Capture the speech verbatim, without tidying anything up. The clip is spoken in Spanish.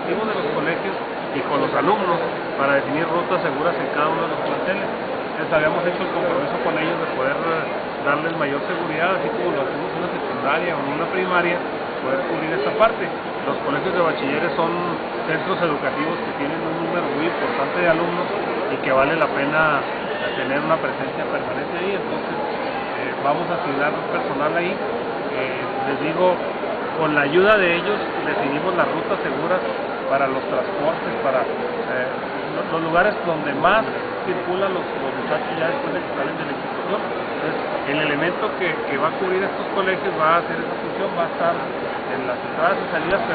directivos de los colegios y con los alumnos para definir rutas seguras en cada uno de los planteles. Entonces habíamos hecho el compromiso con ellos de poder darles mayor seguridad, así como lo hacemos en una secundaria o en una primaria, poder cubrir esta parte. Los colegios de bachilleres son centros educativos que tienen un número muy importante de alumnos y que vale la pena tener una presencia permanente ahí, entonces eh, vamos a asignar personal ahí. Eh, les digo, con la ayuda de ellos definimos las rutas seguras para los transportes, para eh, los lugares donde más circulan los, los muchachos ya después de que salen de la institución. Entonces, el elemento que, que va a cubrir estos colegios va a hacer esa función, va a estar en las entradas y salidas.